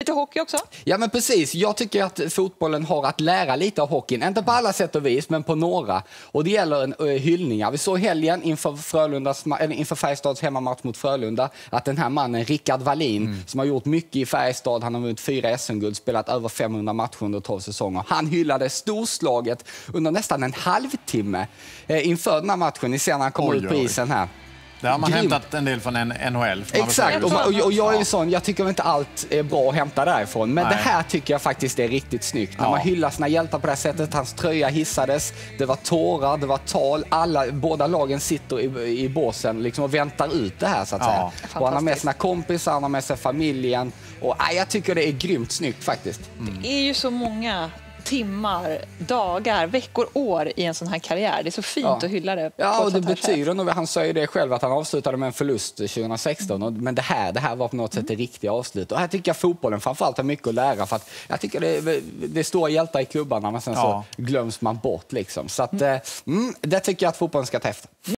lite hockey också. Ja, men precis. Jag tycker att fotbollen har att lära lite av hockeyn. Inte på alla sätt och vis, men på några. Och det gäller hyllningar. Vi såg helgen inför Färjestads hemmamamatch mot Frölunda att den här mannen, Rickard Wallin, som har gjort mycket i Färjestad, han har vunnit 4 SM-guld, spelat över 500 matcher under 12 säsonger. Han hyllade storslaget under nästan en halvtimme inför den här matchen. Ni ser när han kommer ut på isen här. Där har man hämtat en del från NHL. Exakt, och jag är ju sån, jag tycker inte allt är bra att hämta därifrån. Men det här tycker jag faktiskt är riktigt snyggt. När man hyllar sina hjältar på det här sättet, hans tröja hissades, det var tårar, det var tal. Båda lagen sitter i båsen liksom, och väntar ut det här så att säga. Och han har med sina kompisar, han har med sig familjen. Och jag tycker det är grymt snyggt faktiskt. Det är ju så många timmar, dagar, veckor, år i en sån här karriär. Det är så fint att hylla det. Ja, och det betyder nog, han sa ju det själv, att han avslutade med en förlust 2016. Men det här var på något sätt det riktiga avslut. Och här tycker jag fotbollen framförallt har mycket att lära. För att jag tycker det är stora hjältar i klubbarna, men sen så glöms man bort liksom. Så att, det tycker jag att fotbollen ska ta efter.